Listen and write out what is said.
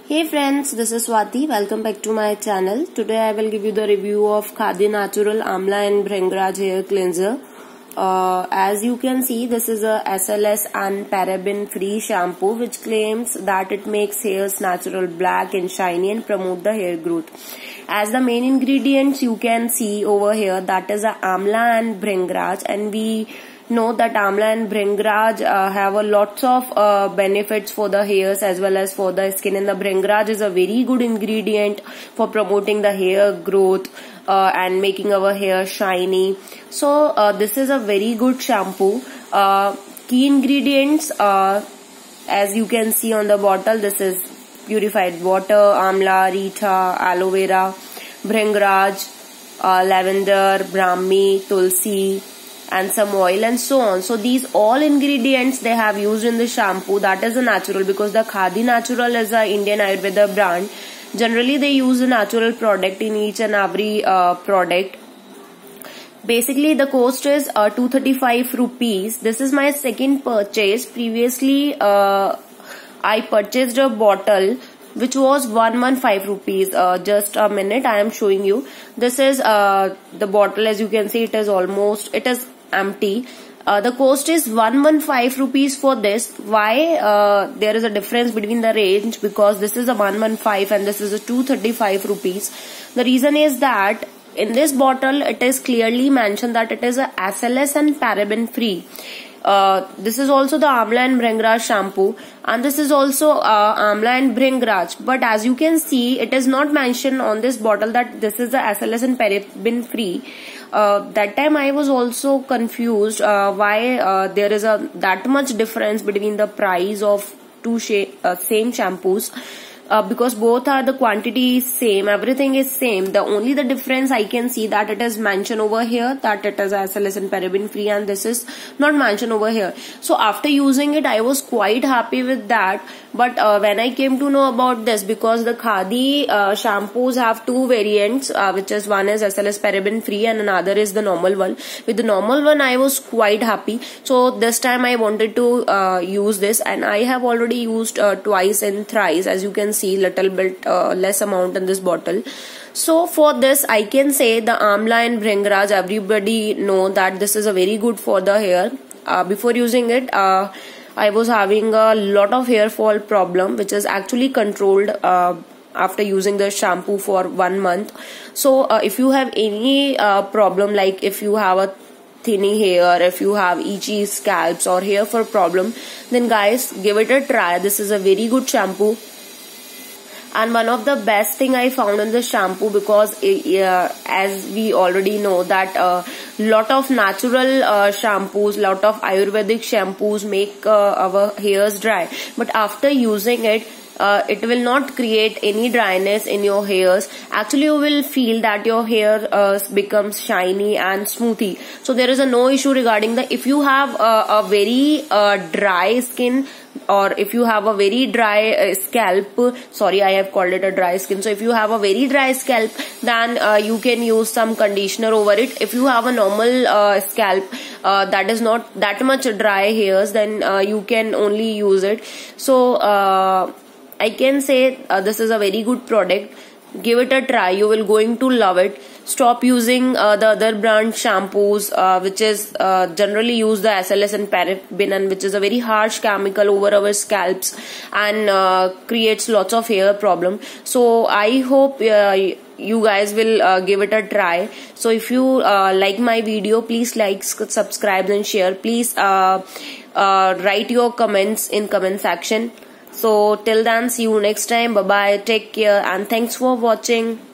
Hey friends, this is Swati. Welcome back to my channel. Today I will give you the review of Khadi Natural Amla and Bhringraj hair cleanser. As you can see, this is a SLS and paraben free shampoo which claims that it makes hairs natural, black and shiny and promote the hair growth. As the main ingredients you can see over here, that is a amla and bhringraj, and we know that amla and bhringraj have a lots of benefits for the hairs as well as for the skin, and the bhringraj is a very good ingredient for promoting the hair growth and making our hair shiny. So this is a very good shampoo. Key ingredients, as you can see on the bottle, this is purified water, amla, reetha, aloe vera, bhringraj, lavender, brahmi, tulsi, and some oil and so on. So these all ingredients they have used in the shampoo, that is a natural, because the Khadi Natural is a Indian Ayurveda brand. Generally they use a natural product in each and every product. Basically the cost is 235 rupees. This is my second purchase. Previously I purchased a bottle which was 115 rupees. Just a minute, I am showing you. This is the bottle. As you can see, it is empty. The cost is 115 rupees for this. Why there is a difference between the range? Because this is a 115 and this is a 235 rupees. The reason is that in this bottle it is clearly mentioned that it is a SLS and paraben free. This is also the amla and bhringraj shampoo, and this is also amla and bhringraj, but as you can see it is not mentioned on this bottle that this is the SLS and paraben free. That time I was also confused why there is that much difference between the price of two same shampoos. Because both are the quantity is same, everything is same. The only the difference I can see that it is mentioned over here that it is SLS and paraben free, and this is not mentioned over here. So after using it I was quite happy with that. But when I came to know about this, because the Khadi shampoos have two variants, which is one is SLS paraben free and another is the normal one. With the normal one I was quite happy, so this time I wanted to use this, and I have already used twice and thrice. As you can see, little bit less amount in this bottle. So for this I can say the amla and bhringraj, everybody know that this is a very good for the hair. Before using it I was having a lot of hair fall problem, which is actually controlled after using the shampoo for 1 month. So if you have any problem, like if you have a thinny hair, if you have itchy scalps or hair fall problem, then guys, give it a try. This is a very good shampoo. And one of the best thing I found in this shampoo, because as we already know that lot of natural shampoos, lot of ayurvedic shampoos make our hairs dry, but after using it will not create any dryness in your hairs. Actually you will feel that your hair becomes shiny and smoothy. So there is no issue regarding the, if you have a very dry skin, or if you have a very dry scalp, sorry I have called it a dry skin. So if you have a very dry scalp, then you can use some conditioner over it. If you have a normal scalp that is not that much dry hairs, then you can only use it. So I can say this is a very good product. Give it a try, you will going to love it. Stop using the other brand shampoos which is generally use the SLS and paraben, and which is a very harsh chemical over our scalps and creates lots of hair problem. So I hope you guys will give it a try. So if you like my video, please like, subscribe and share. Please write your comments in comment section. So till then, see you next time. Bye bye, take care, and thanks for watching.